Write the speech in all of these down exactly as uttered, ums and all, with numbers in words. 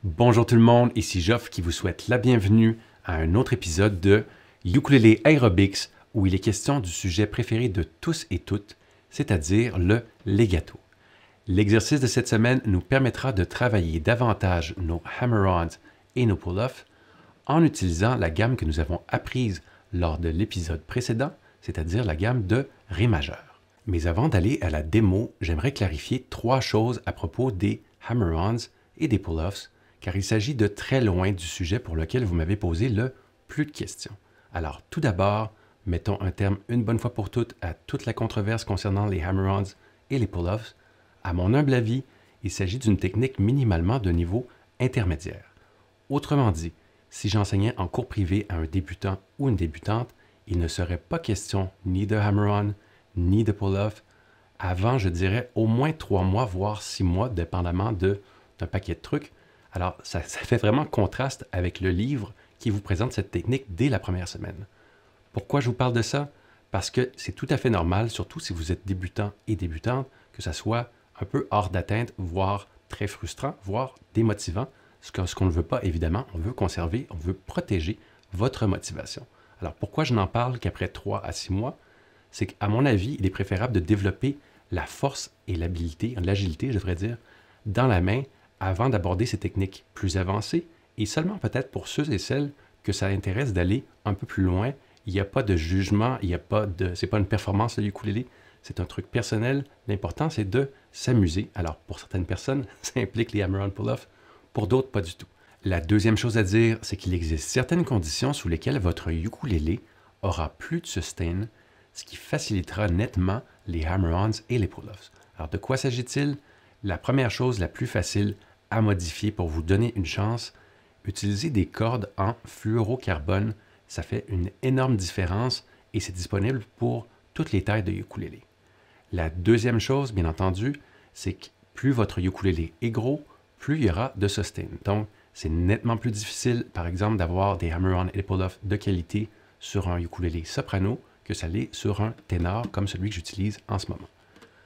Bonjour tout le monde, ici Geoff qui vous souhaite la bienvenue à un autre épisode de Ukulele Aerobics où il est question du sujet préféré de tous et toutes, c'est-à-dire le legato. L'exercice de cette semaine nous permettra de travailler davantage nos hammer-ons et nos pull-offs en utilisant la gamme que nous avons apprise lors de l'épisode précédent, c'est-à-dire la gamme de Ré majeur. Mais avant d'aller à la démo, j'aimerais clarifier trois choses à propos des hammer-ons et des pull-offs, car il s'agit de très loin du sujet pour lequel vous m'avez posé le plus de questions. Alors, tout d'abord, mettons un terme une bonne fois pour toutes à toute la controverse concernant les hammer-ons et les pull-offs. À mon humble avis, il s'agit d'une technique minimalement de niveau intermédiaire. Autrement dit, si j'enseignais en cours privé à un débutant ou une débutante, il ne serait pas question ni de hammer-on, ni de pull-off, avant, je dirais, au moins trois mois, voire six mois, dépendamment de, d'un paquet de trucs. Alors, ça, ça fait vraiment contraste avec le livre qui vous présente cette technique dès la première semaine. Pourquoi je vous parle de ça? Parce que c'est tout à fait normal, surtout si vous êtes débutant et débutante, que ça soit un peu hors d'atteinte, voire très frustrant, voire démotivant. Ce qu'on ce qu'on ne veut pas, évidemment, on veut conserver, on veut protéger votre motivation. Alors, pourquoi je n'en parle qu'après trois à six mois? C'est qu'à mon avis, il est préférable de développer la force et l'habileté, l'agilité, je devrais dire, dans la main avant d'aborder ces techniques plus avancées et seulement peut-être pour ceux et celles que ça intéresse d'aller un peu plus loin. Il n'y a pas de jugement, il n'y a pas de, c'est pas une performance le ukulélé, c'est un truc personnel. L'important, c'est de s'amuser. Alors, pour certaines personnes, ça implique les hammer-on pull-off, pour d'autres, pas du tout. La deuxième chose à dire, c'est qu'il existe certaines conditions sous lesquelles votre ukulélé aura plus de sustain, ce qui facilitera nettement les hammer-ons et les pull-offs. Alors, de quoi s'agit-il? La première chose la plus facile à modifier pour vous donner une chance, utilisez des cordes en fluorocarbone. Ça fait une énorme différence et c'est disponible pour toutes les tailles de ukulélé. La deuxième chose, bien entendu, c'est que plus votre ukulélé est gros, plus il y aura de sustain. Donc, c'est nettement plus difficile, par exemple, d'avoir des hammer-on et des pull-off de qualité sur un ukulélé soprano que ça l'est sur un ténor comme celui que j'utilise en ce moment.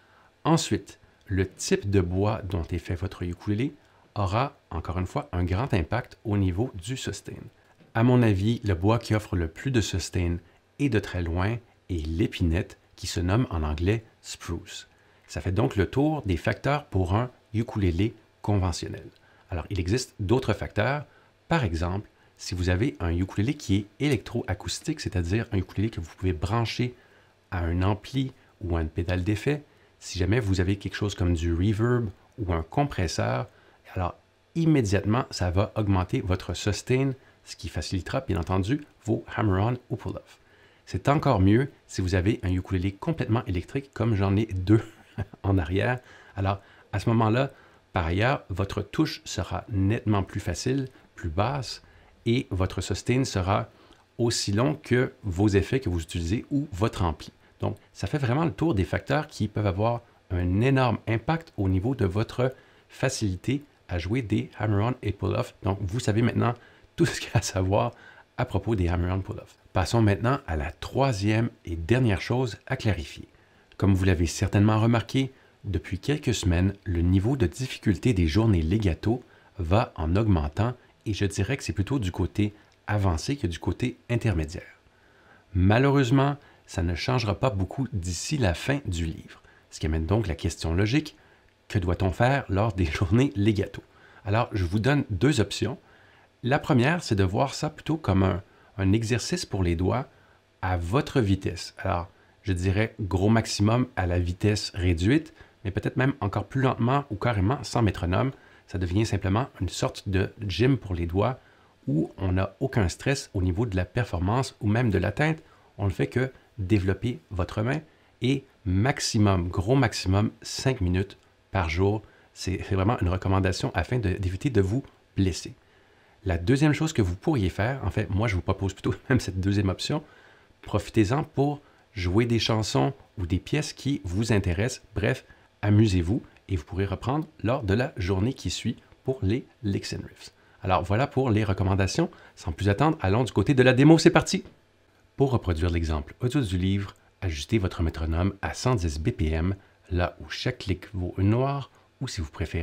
Ensuite, le type de bois dont est fait votre ukulélé aura, encore une fois, un grand impact au niveau du sustain. À mon avis, le bois qui offre le plus de sustain et de très loin est l'épinette qui se nomme en anglais spruce. Ça fait donc le tour des facteurs pour un ukulélé conventionnel. Alors, il existe d'autres facteurs. Par exemple, si vous avez un ukulélé qui est électroacoustique, c'est-à-dire un ukulélé que vous pouvez brancher à un ampli ou à une pédale d'effet, si jamais vous avez quelque chose comme du reverb ou un compresseur, alors immédiatement, ça va augmenter votre sustain, ce qui facilitera bien entendu vos hammer-on ou pull-off. C'est encore mieux si vous avez un ukulélé complètement électrique, comme j'en ai deux en arrière. Alors, à ce moment-là, par ailleurs, votre touche sera nettement plus facile, plus basse, et votre sustain sera aussi long que vos effets que vous utilisez ou votre ampli. Donc, ça fait vraiment le tour des facteurs qui peuvent avoir un énorme impact au niveau de votre facilité à jouer des hammer-on et pull-off. Donc, vous savez maintenant tout ce qu'il y a à savoir à propos des hammer-on pull-off. Passons maintenant à la troisième et dernière chose à clarifier. Comme vous l'avez certainement remarqué, depuis quelques semaines, le niveau de difficulté des journées legato va en augmentant et je dirais que c'est plutôt du côté avancé que du côté intermédiaire. Malheureusement, ça ne changera pas beaucoup d'ici la fin du livre, ce qui amène donc la question logique, que doit-on faire lors des journées legato? Alors, je vous donne deux options. La première, c'est de voir ça plutôt comme un, un exercice pour les doigts à votre vitesse. Alors, je dirais gros maximum à la vitesse réduite, mais peut-être même encore plus lentement ou carrément sans métronome. Ça devient simplement une sorte de gym pour les doigts où on n'a aucun stress au niveau de la performance ou même de l'atteinte. On ne fait que développer votre main et maximum, gros maximum, cinq minutes par jour. C'est vraiment une recommandation afin d'éviter de, de vous blesser. La deuxième chose que vous pourriez faire, en fait, moi je vous propose plutôt même cette deuxième option, profitez-en pour jouer des chansons ou des pièces qui vous intéressent. Bref, amusez-vous et vous pourrez reprendre lors de la journée qui suit pour les licks and riffs. Alors voilà pour les recommandations. Sans plus attendre, allons du côté de la démo, c'est parti! Pour reproduire l'exemple audio du livre, ajustez votre métronome à cent dix B P M, là où chaque clic vaut une noire, ou si vous préférez,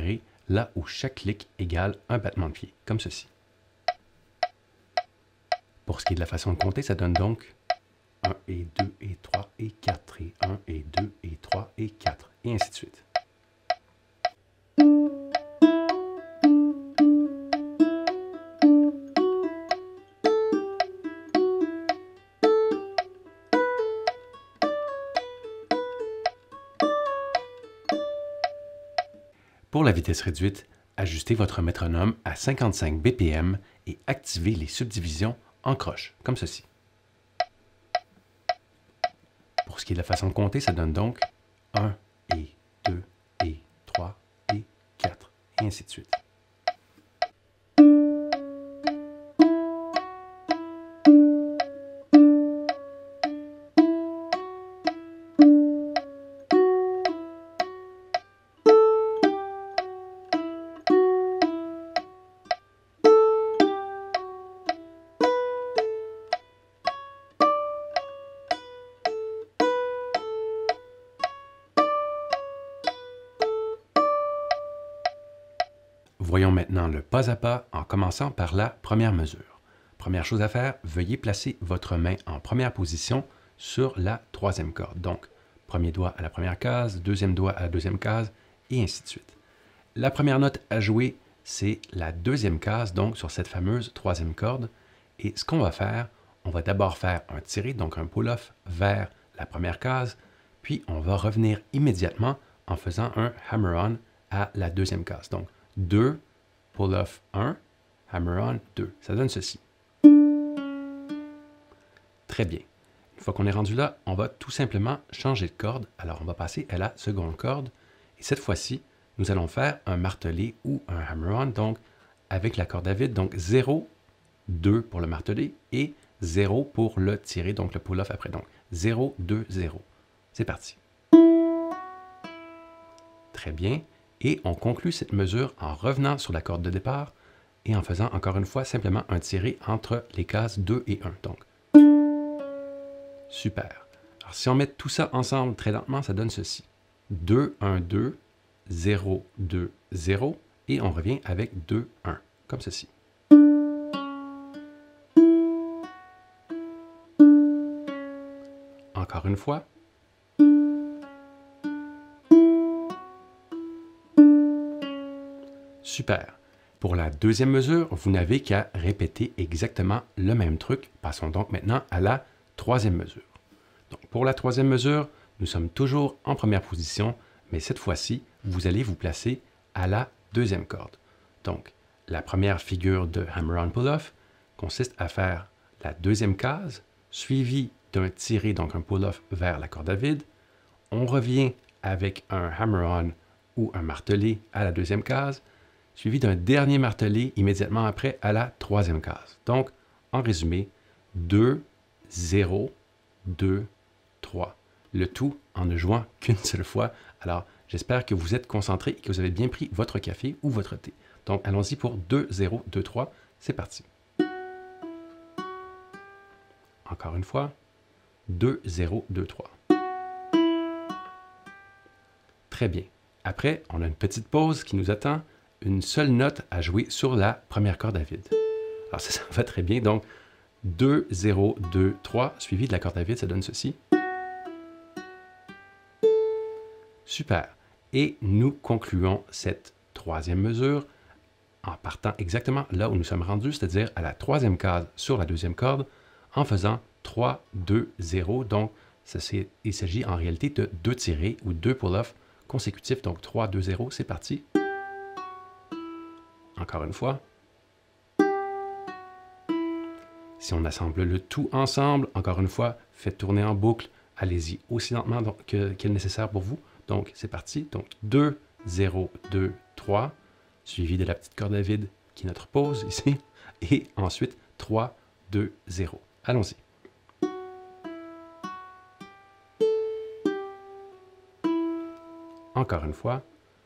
là où chaque clic égale un battement de pied, comme ceci. Pour ce qui est de la façon de compter, ça donne donc un et deux et trois et quatre et un et deux et trois et quatre et ainsi de suite. Pour la vitesse réduite, ajustez votre métronome à cinquante-cinq B P M et activez les subdivisions en croche, comme ceci. Pour ce qui est de la façon de compter, ça donne donc un et deux et trois et quatre et ainsi de suite. Voyons maintenant le pas à pas en commençant par la première mesure. Première chose à faire, veuillez placer votre main en première position sur la troisième corde. Donc, premier doigt à la première case, deuxième doigt à la deuxième case, et ainsi de suite. La première note à jouer, c'est la deuxième case, donc sur cette fameuse troisième corde. Et ce qu'on va faire, on va d'abord faire un tiré, donc un pull-off vers la première case, puis on va revenir immédiatement en faisant un hammer-on à la deuxième case. Donc, deux, pull-off un, hammer-on deux. Ça donne ceci. Très bien. Une fois qu'on est rendu là, on va tout simplement changer de corde. Alors, on va passer à la seconde corde. Et cette fois-ci, nous allons faire un martelé ou un hammer-on, donc avec la corde à vide. Donc, zéro, deux pour le martelé et zéro pour le tirer, donc le pull-off après. Donc, zéro, deux, zéro. C'est parti. Très bien. Et on conclut cette mesure en revenant sur la corde de départ et en faisant encore une fois simplement un tiré entre les cases deux et un. Donc, super. Alors, si on met tout ça ensemble très lentement, ça donne ceci. deux, un, deux, zéro, deux, zéro et on revient avec deux, un, comme ceci. Encore une fois. Super. Pour la deuxième mesure, vous n'avez qu'à répéter exactement le même truc. Passons donc maintenant à la troisième mesure. Donc, pour la troisième mesure, nous sommes toujours en première position, mais cette fois-ci, vous allez vous placer à la deuxième corde. Donc, la première figure de hammer-on pull-off consiste à faire la deuxième case, suivie d'un tiré, donc un pull-off vers la corde à vide. On revient avec un hammer-on ou un martelé à la deuxième case, suivi d'un dernier martelé immédiatement après à la troisième case. Donc, en résumé, deux, zéro, deux, trois. Le tout en ne jouant qu'une seule fois. Alors, j'espère que vous êtes concentrés et que vous avez bien pris votre café ou votre thé. Donc, allons-y pour deux, zéro, deux, trois. C'est parti. Encore une fois, deux, zéro, deux, trois. Très bien. Après, on a une petite pause qui nous attend. Une seule note à jouer sur la première corde à vide. Alors ça, ça va très bien. Donc, deux, zéro, deux, trois, suivi de la corde à vide, ça donne ceci. Super. Et nous concluons cette troisième mesure en partant exactement là où nous sommes rendus, c'est-à-dire à la troisième case sur la deuxième corde, en faisant trois, deux, zéro. Donc, ça, il s'agit en réalité de deux tirés ou deux pull-offs consécutifs. Donc, trois, deux, zéro, c'est parti. Encore une fois. Si on assemble le tout ensemble, encore une fois, faites tourner en boucle. Allez-y aussi lentement que, qu'il est nécessaire pour vous. Donc, c'est parti. Donc, deux, zéro, deux, trois, suivi de la petite corde à vide qui est notre pause ici. Et ensuite, trois, deux, zéro. Allons-y. Encore une fois.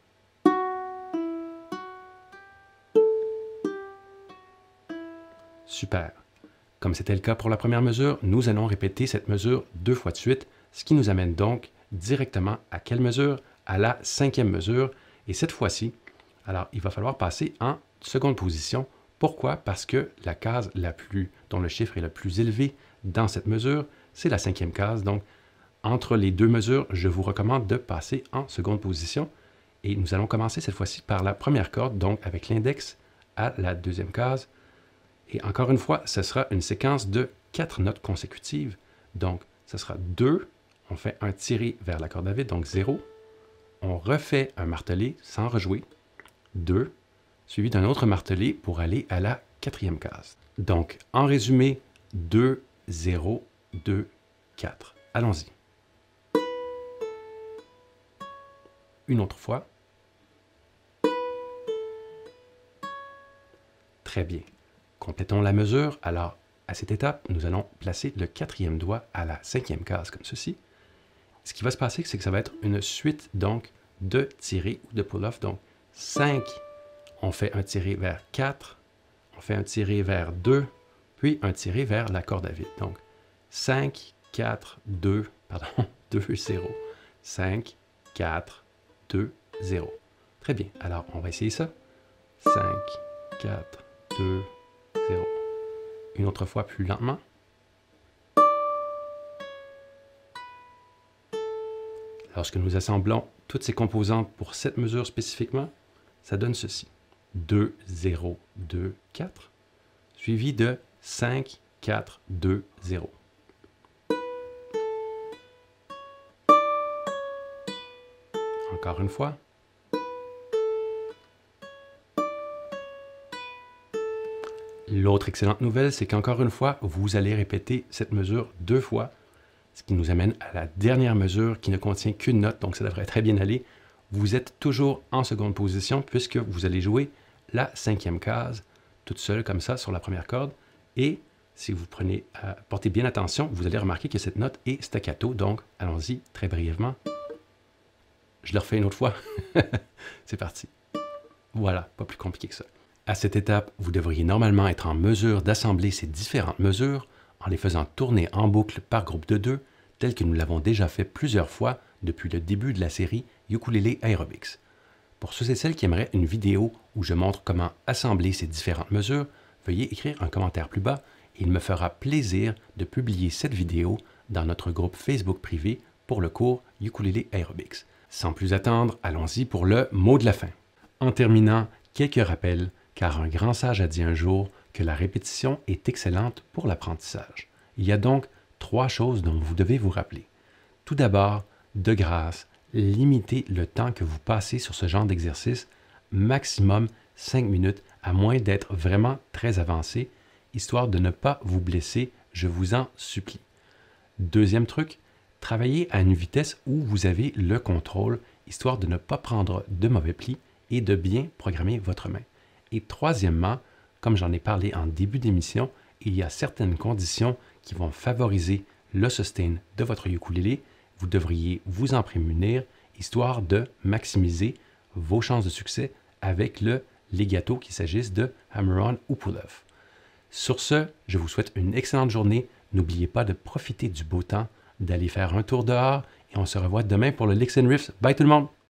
Super. Comme c'était le cas pour la première mesure, nous allons répéter cette mesure deux fois de suite, ce qui nous amène donc directement à quelle mesure? À la cinquième mesure. Et cette fois-ci, Alors, il va falloir passer en seconde position. Pourquoi? Parce que la case la plus, dont le chiffre est le plus élevé dans cette mesure, c'est la cinquième case. Donc, entre les deux mesures, je vous recommande de passer en seconde position. Et nous allons commencer cette fois-ci par la première corde, donc avec l'index à la deuxième case. Et encore une fois, ce sera une séquence de quatre notes consécutives. Donc, ce sera deux, on fait un tiré vers la corde à vide, donc zéro. On refait un martelé sans rejouer, deux, suivi d'un autre martelé pour aller à la quatrième case. Donc, en résumé, deux, zéro, deux, quatre. Allons-y. Une autre fois. Très bien. Complétons la mesure. Alors, à cette étape, nous allons placer le quatrième doigt à la cinquième case, comme ceci. Ce qui va se passer, c'est que ça va être une suite, donc, de tirés ou de pull-off. Donc, cinq, on fait un tiré vers quatre, on fait un tiré vers deux, puis un tiré vers la corde à vide. Donc, cinq, quatre, deux, pardon, deux, zéro. cinq, quatre, deux, zéro. Très bien. Alors, on va essayer ça. cinq, quatre, deux, zéro. Une autre fois plus lentement. Lorsque nous assemblons toutes ces composantes pour cette mesure spécifiquement, ça donne ceci. deux, zéro, deux, quatre, suivi de cinq, quatre, deux, zéro. Encore une fois. L'autre excellente nouvelle, c'est qu'encore une fois, vous allez répéter cette mesure deux fois, ce qui nous amène à la dernière mesure qui ne contient qu'une note, donc ça devrait très bien aller. Vous êtes toujours en seconde position puisque vous allez jouer la cinquième case toute seule comme ça sur la première corde. Et si vous prenez, euh, portez bien attention, vous allez remarquer que cette note est staccato, donc allons-y très brièvement. Je le refais une autre fois. C'est parti. Voilà, pas plus compliqué que ça. À cette étape, vous devriez normalement être en mesure d'assembler ces différentes mesures en les faisant tourner en boucle par groupe de deux, tel que nous l'avons déjà fait plusieurs fois depuis le début de la série Ukulele Aerobics. Pour ceux et celles qui aimeraient une vidéo où je montre comment assembler ces différentes mesures, veuillez écrire un commentaire plus bas et il me fera plaisir de publier cette vidéo dans notre groupe Facebook privé pour le cours Ukulele Aerobics. Sans plus attendre, allons-y pour le mot de la fin. En terminant, quelques rappels, car un grand sage a dit un jour que la répétition est excellente pour l'apprentissage. Il y a donc trois choses dont vous devez vous rappeler. Tout d'abord, de grâce, limitez le temps que vous passez sur ce genre d'exercice, maximum cinq minutes, à moins d'être vraiment très avancé, histoire de ne pas vous blesser, je vous en supplie. Deuxième truc, travaillez à une vitesse où vous avez le contrôle, histoire de ne pas prendre de mauvais plis et de bien programmer votre main. Et troisièmement, comme j'en ai parlé en début d'émission, il y a certaines conditions qui vont favoriser le sustain de votre ukulélé. Vous devriez vous en prémunir, histoire de maximiser vos chances de succès avec le legato, qu'il s'agisse de hammer-on ou pull-off. Sur ce, je vous souhaite une excellente journée. N'oubliez pas de profiter du beau temps, d'aller faire un tour dehors et on se revoit demain pour le Licks and Riffs. Bye tout le monde!